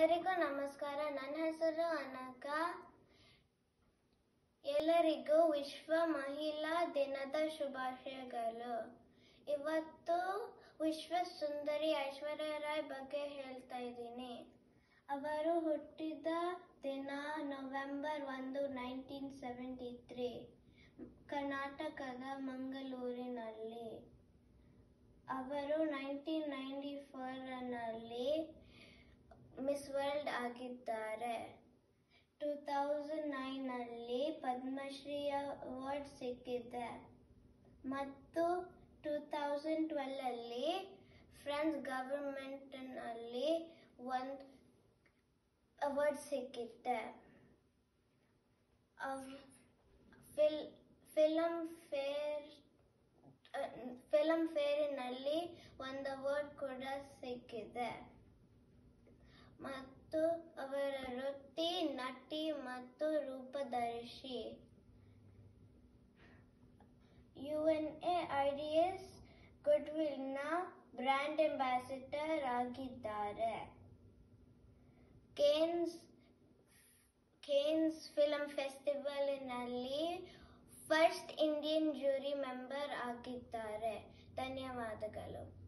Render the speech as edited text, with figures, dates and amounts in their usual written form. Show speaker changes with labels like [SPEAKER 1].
[SPEAKER 1] ಎಲ್ಲರಿಗೂ ನಮಸ್ಕಾರ. ನನ್ನ ಹೆಸರು ಅನಕ. ಎಲ್ಲರಿಗೂ ವಿಶ್ವ ಮಹಿಳಾ ದಿನದ ಶುಭಾಶಯಗಳು. ಇವತ್ತು ವಿಶ್ವ ಸುಂದರಿ ಐಶ್ವರ್ಯ ರಾಯ್ ಬಗ್ಗೆ ಹೇಳ್ತಾ ಇದ್ದೀನಿ. ಅವರು ಹುಟ್ಟಿದ ದಿನ ನವೆಂಬರ್ 1, 1973, ಕರ್ನಾಟಕದ ಮಂಗಳೂರಿನಲ್ಲಿ. ಅವರು 1994ರಲ್ಲಿ ಮಿಸ್ ವರ್ಲ್ಡ್ ಆಗಿದ್ದಾರೆ. 2009ನಲ್ಲಿ ಪದ್ಮಶ್ರೀ ಅವಾರ್ಡ್ ಸಿಕ್ಕಿದೆ ಮತ್ತು 2012ರಲ್ಲಿ ಫ್ರಾನ್ಸ್ ಗವರ್ಮೆಂಟ್ನಲ್ಲಿ ಒಂದು ಅವಾರ್ಡ್ ಸಿಕ್ಕಿದೆ. ಫಿಲ್ಮ್ ಫೇರಿನಲ್ಲಿ ಒಂದು ಅವಾರ್ಡ್ ಕೂಡ ಸಿಕ್ಕಿದೆ. ಮತ್ತು ಅವರ ವೃತ್ತಿ ನಟಿ ಮತ್ತು ರೂಪದರ್ಶಿ. UNAIDS ಗುಡ್ವಿಲ್ನ ಬ್ರ್ಯಾಂಡ್ ಅಂಬಾಸಿಡರ್ ಆಗಿದ್ದಾರೆ. ಕೇನ್ಸ್ ಫಿಲ್ಮ್ ಫೆಸ್ಟಿವಲ್ನಲ್ಲಿ ಫಸ್ಟ್ ಇಂಡಿಯನ್ ಜೂರಿ ಮೆಂಬರ್ ಆಗಿದ್ದಾರೆ. ಧನ್ಯವಾದಗಳು.